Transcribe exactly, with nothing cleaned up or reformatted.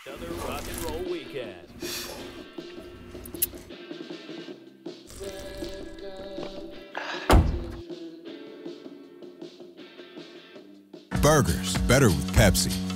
Another rock and roll weekend. Burgers, better with Pepsi.